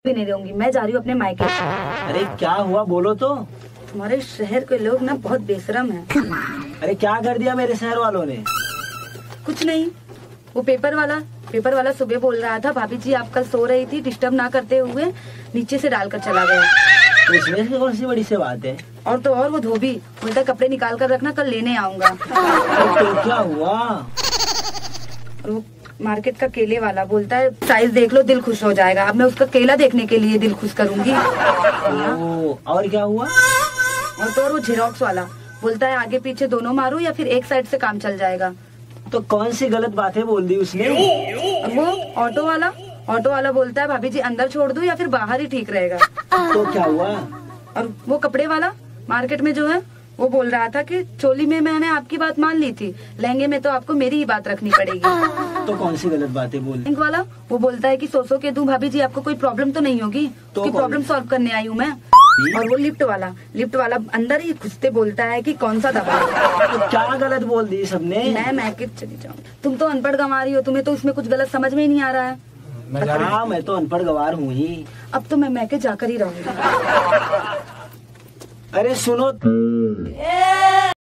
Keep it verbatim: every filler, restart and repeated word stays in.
भी नहीं रहूंगी, मैं जा रही हूँ अपने मायके। अरे क्या हुआ, बोलो तो। तुम्हारे शहर के लोग ना बहुत बेशरम हैं। अरे क्या कर दिया मेरे शहर वालों ने? कुछ नहीं, वो पेपर वाला पेपर वाला सुबह बोल रहा था भाभी जी आप कल सो रही थी, डिस्टर्ब ना करते हुए नीचे से डालकर चला गया। तो इसमें से कौन सी बड़ी सी बात है? और तो और वो धोबी बोलता कपड़े निकाल कर रखना, कल लेने आऊंगा। तो क्या हुआ? और वो मार्केट का केले वाला बोलता है साइज देख लो दिल खुश हो जाएगा। अब मैं उसका केला देखने के लिए दिल खुश करूंगी। ओ, और क्या हुआ? और तो और वो झेरॉक्स वाला बोलता है आगे पीछे दोनों मारो या फिर एक साइड से काम चल जाएगा। तो कौन सी गलत बातें बोल दी उसने? और वो ऑटो वाला ऑटो वाला बोलता है भाभी जी अंदर छोड़ दूं या फिर बाहर ही ठीक रहेगा। तो क्या हुआ? और वो कपड़े वाला मार्केट में जो है वो बोल रहा था कि चोली में मैंने आपकी बात मान ली थी, लहंगे में तो आपको मेरी ही बात रखनी पड़ेगी। तो कौन सी गलत बातें बोल? बैंक वाला वो बोलता है कि सो सो के दूं भाभी जी आपको कोई प्रॉब्लम तो नहीं होगी, तो कि प्रॉब्लम सॉल्व करने आई हूँ मैं। और वो लिफ्ट वाला लिफ्ट वाला अंदर ही घुसते बोलता है कि कौन सा दबा। तो क्या गलत बोल दी सबने? मैं मैके चली जाऊँ। तुम तो अनपढ़ गंवारी हो, तुम्हें तो उसमें कुछ गलत समझ में ही नहीं आ रहा है। हाँ मैं तो अनपढ़ गवार हूँ ही। अब तो मैं मैके जाकर ही रहूंगी। अरे सुनो